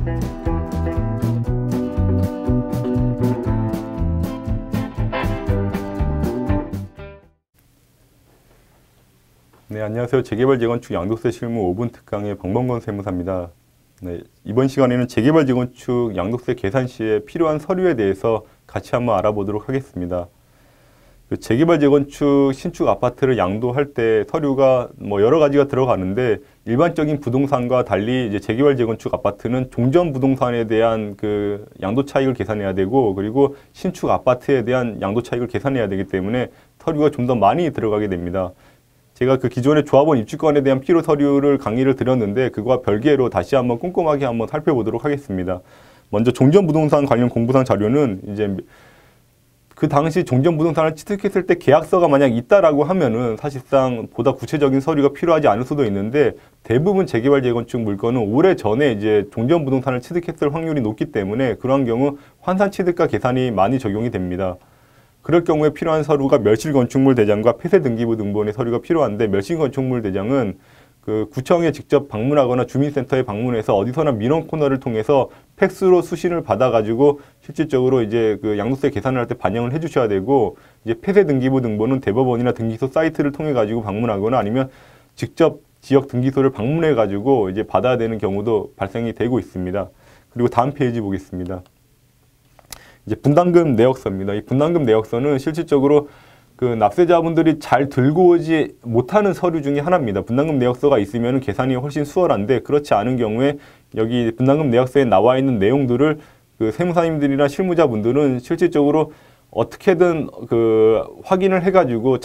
네, 안녕하세요. 재개발 재건축 양도세 실무 5분 특강의 박범건 세무사입니다. 네, 이번 시간에는 재개발 재건축 양도세 계산 시에 필요한 서류에 대해서 같이 한번 알아보도록 하겠습니다. 재개발 재건축 신축 아파트를 양도할 때 서류가 여러 가지가 들어가는데, 일반적인 부동산과 달리 이제 재개발 재건축 아파트는 종전 부동산에 대한 그 양도 차익을 계산해야 되고, 그리고 신축 아파트에 대한 양도 차익을 계산해야 되기 때문에 서류가 좀 더 많이 들어가게 됩니다. 제가 그 기존의 조합원 입주권에 대한 필요 서류를 강의를 드렸는데, 그거와 별개로 다시 한번 꼼꼼하게 한번 살펴보도록 하겠습니다. 먼저 종전부동산 관련 공부상 자료는 이제 그 당시 종전부동산을 취득했을 때 계약서가 만약 있다라고 하면은 사실상 보다 구체적인 서류가 필요하지 않을 수도 있는데, 대부분 재개발 재건축 물건은 오래전에 이제 종전부동산을 취득했을 확률이 높기 때문에 그러한 경우 환산 취득가 계산이 많이 적용이 됩니다. 그럴 경우에 필요한 서류가 멸실건축물 대장과 폐쇄등기부 등본의 서류가 필요한데, 멸실건축물 대장은 그 구청에 직접 방문하거나 주민센터에 방문해서 어디서나 민원 코너를 통해서 팩스로 수신을 받아가지고 실질적으로 이제 그 양도세 계산을 할 때 반영을 해주셔야 되고, 이제 폐쇄등기부 등본은 대법원이나 등기소 사이트를 통해 가지고 방문하거나 아니면 직접 지역 등기소를 방문해 가지고 이제 받아야 되는 경우도 발생이 되고 있습니다. 그리고 다음 페이지 보겠습니다. 이제 분담금 내역서입니다. 이 분담금 내역서는 실질적으로 그 납세자분들이 잘 들고 오지 못하는 서류 중에 하나입니다. 분담금 내역서가 있으면 계산이 훨씬 수월한데, 그렇지 않은 경우에 여기 분담금 내역서에 나와 있는 내용들을 그 세무사님들이나 실무자분들은 실질적으로 어떻게든 그 확인을 해가지고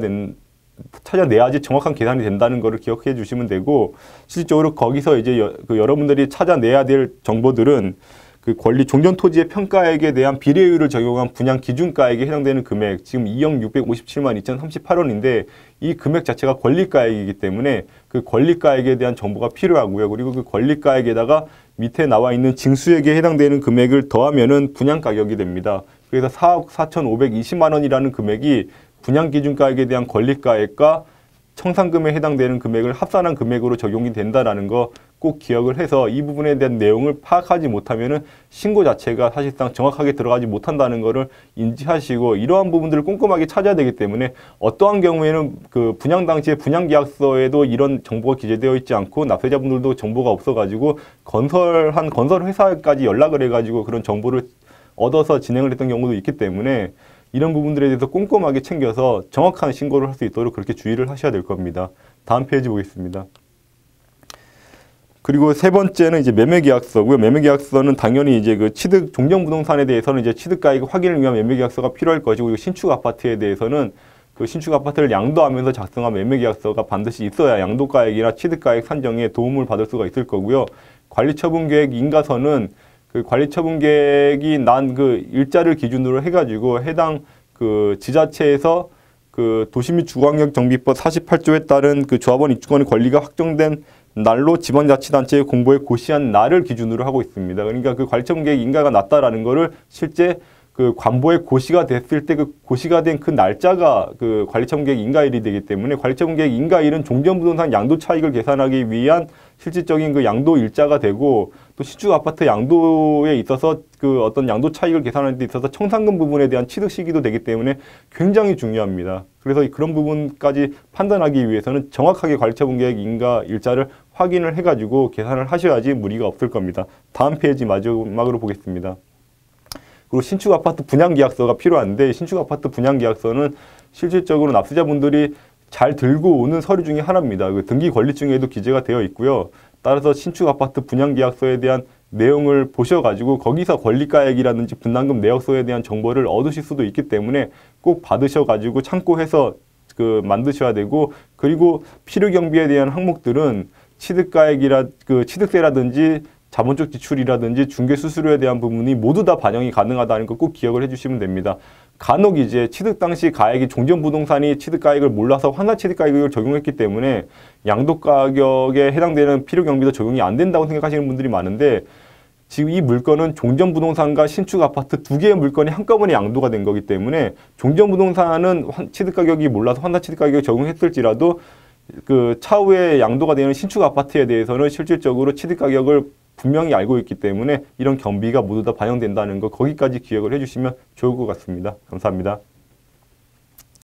찾아내야지 정확한 계산이 된다는 것을 기억해 주시면 되고, 실질적으로 거기서 이제 여러분들이 찾아내야 될 정보들은 그 권리 종전 토지의 평가액에 대한 비례율을 적용한 분양 기준가액에 해당되는 금액, 지금 2억 657만 2,038원인데 이 금액 자체가 권리가액이기 때문에 그 권리가액에 대한 정보가 필요하고요. 그리고 그 권리가액에다가 밑에 나와 있는 징수액에 해당되는 금액을 더하면은 분양가격이 됩니다. 그래서 4억 4,520만 원이라는 금액이 분양기준가액에 대한 권리가액과 청산금에 해당되는 금액을 합산한 금액으로 적용이 된다는 거 꼭 기억을 해서, 이 부분에 대한 내용을 파악하지 못하면은 신고 자체가 사실상 정확하게 들어가지 못한다는 것을 인지하시고, 이러한 부분들을 꼼꼼하게 찾아야 되기 때문에 어떠한 경우에는 그 분양 당시에 분양계약서에도 이런 정보가 기재되어 있지 않고 납세자분들도 정보가 없어가지고 건설 회사까지 연락을 해가지고 그런 정보를 얻어서 진행을 했던 경우도 있기 때문에, 이런 부분들에 대해서 꼼꼼하게 챙겨서 정확한 신고를 할 수 있도록 그렇게 주의를 하셔야 될 겁니다. 다음 페이지 보겠습니다. 그리고 세 번째는 이제 매매계약서고요. 매매계약서는 당연히 이제 그 취득 종전부동산에 대해서는 이제 취득가액 확인을 위한 매매계약서가 필요할 것이고, 그리고 신축 아파트에 대해서는 그 신축 아파트를 양도하면서 작성한 매매계약서가 반드시 있어야 양도가액이나 취득가액 산정에 도움을 받을 수가 있을 거고요. 관리처분계획 인가서는 그 관리처분계획이 난 그 일자를 기준으로 해가지고 해당 그 지자체에서 그 도시 및 주거환경정비법 48조에 따른 그 조합원 입주권의 권리가 확정된 날로 지방자치단체에 공보에 고시한 날을 기준으로 하고 있습니다. 그러니까 그 관리처분계획 인가가 났다라는 거를 실제 그 관보에 고시가 됐을 때 그 고시가 된 그 날짜가 그 관리처분계획 인가일이 되기 때문에, 관리처분계획 인가일은 종전부동산 양도 차익을 계산하기 위한 실질적인 그 양도 일자가 되고, 또 신축 아파트 양도에 있어서 그 어떤 양도 차익을 계산하는 데 있어서 청산금 부분에 대한 취득 시기도 되기 때문에 굉장히 중요합니다. 그래서 그런 부분까지 판단하기 위해서는 정확하게 관리처분계획 인가 일자를 확인을 해가지고 계산을 하셔야지 무리가 없을 겁니다. 다음 페이지 마지막으로 보겠습니다. 그리고 신축 아파트 분양계약서가 필요한데, 신축 아파트 분양계약서는 실질적으로 납세자분들이 잘 들고 오는 서류 중에 하나입니다. 그 등기권리증에도 기재가 되어 있고요. 따라서 신축 아파트 분양계약서에 대한 내용을 보셔가지고 거기서 권리가액이라든지 분담금 내역서에 대한 정보를 얻으실 수도 있기 때문에 꼭 받으셔가지고 참고해서 그 만드셔야 되고, 그리고 필요경비에 대한 항목들은 취득세라든지 자본적 지출이라든지 중개수수료에 대한 부분이 모두 다 반영이 가능하다는 거 꼭 기억을 해주시면 됩니다. 간혹 이제 취득 당시 가액이 종전부동산이 취득가액을 몰라서 환산취득가액을 적용했기 때문에 양도가격에 해당되는 필요경비도 적용이 안 된다고 생각하시는 분들이 많은데, 지금 이 물건은 종전부동산과 신축 아파트 두 개의 물건이 한꺼번에 양도가 된 거기 때문에, 종전부동산은 취득가격이 몰라서 환산취득가격을 적용했을지라도 그 차후에 양도가 되는 신축 아파트에 대해서는 실질적으로 취득가격을 분명히 알고 있기 때문에 이런 경비가 모두 다 반영된다는 거 거기까지 기억을 해주시면 좋을 것 같습니다. 감사합니다.